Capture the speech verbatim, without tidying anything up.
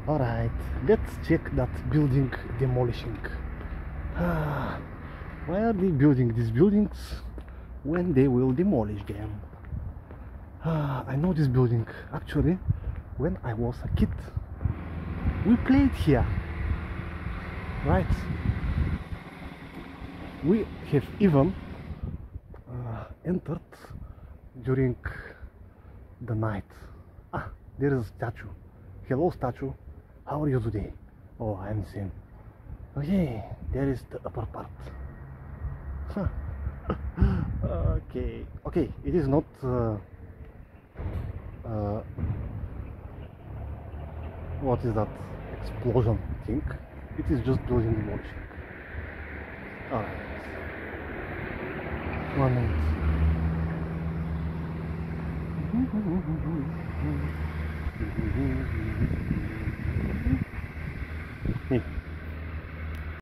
Alright, let's check that building demolishing. Ah, why are they building these buildings when they will demolish them? Ah, I know this building. Actually, when I was a kid, we played here. Right? We have even uh, entered during the night. Ah, there is a statue. Hello, statue. How are you today? Oh, I'm the same. Okay, there is the upper part. Huh. Okay, okay. It is not. Uh, uh, what is that explosion thing? It is just building demolition. Alright. One minute.